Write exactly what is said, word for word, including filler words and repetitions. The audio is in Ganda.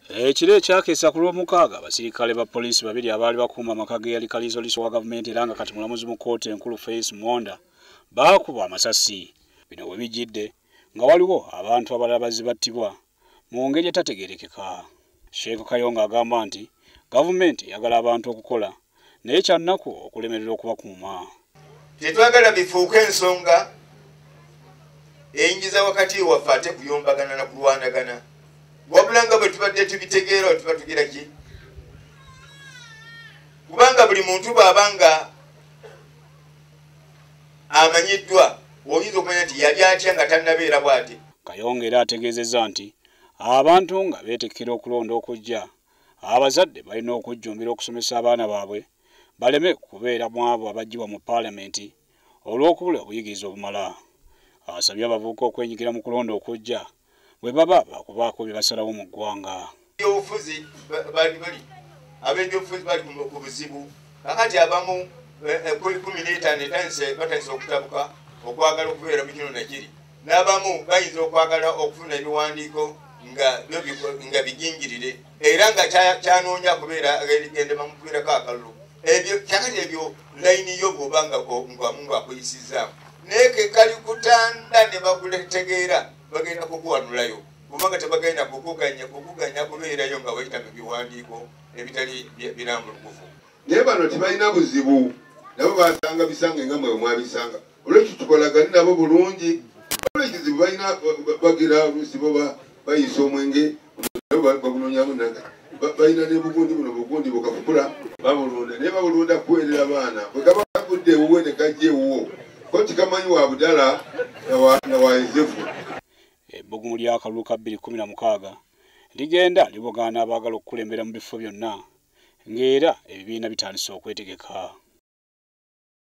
Ekiro ekyakeesa ku lw'omukaaga abaserikale ba poliisi babiri abaali bakuuma amaka ge yali kalizo liso wa gavumenti era nga kati mulamuzi mu kkooti enkulu Face Monda baakuba amasasi. Bino we bijjidde nga waliwo abantu abalala bazibattibwa mu ngeri etategeerekeka. Sheikh Kayongo agamba nti gavumenti eyagala abantu okukola naye kyannaku okulemerera okubakuuma. Tetwagala bifuuke ensonga eyingiza wakati waffe ate kuyombagana na kulwanagana. Wabulanga bwe tubadde tubitegeera tuba tugira ki? Kubanga buli muntu bw'abanga amanyiddwa oyinza okumanya nti yali atya nga tannabeera bw'ati. Kayongo era ategeezezza nti abantu nga beetekkera okulonda okujja, abazadde balina okujjumbira okusomesa abaana baabwe baleme kubeera mu abo abaggyibwa mu paalamenti olw'okubula obuyigiriza obumala. Asabye abavubuka okwenyigira mu kulonda okujja bwe baba bakubaako bye basalawo mu ggwanga. Ebyobufuzi bali bali ab'ebyobufuzi bali ku buzibu kakati abamu kumi n'etaano etandise batandise okutabuka okwagala okubeera mu kino nakiri, n'abamu bayinza okwagala okufuna ebiwandiiko nga bigingirire era nga kyanoonya kubeera gende bamukubeerako akalulu. Ebyo kakati ebyo layini yo bw'oba nga akuyisizaamu naye ke kali kutanda ne bakutegeera bagenda kukuwanulayo kubanga tebagenda kukuganya kukuganya kubeerayo nga wayita mu biwandiiko ebitali birambulukufu. Naye bano tebalina buzibu, nabo basanga bisange nga mwe mwabisanga. Olwekyo tukolagane nabo bulungi. Ekizibu balina bagira oluusi bo bayisa omwenge bagunoonyamu naga balina ne bugundi buno bugundi bukafukula babulunda naye babulunda kuweerera abaana bwe gaba gagudde ewuwe ne gajja ewuwo ko kikamanyi wa budala na wa Yozefu. Ebbugumu ly'akalulu ka bbiri kkumi na mukaaga ligenda libogaana abaagala okukulembera mu bifo byonna ng'era ebibiina bitandise okwetegeka.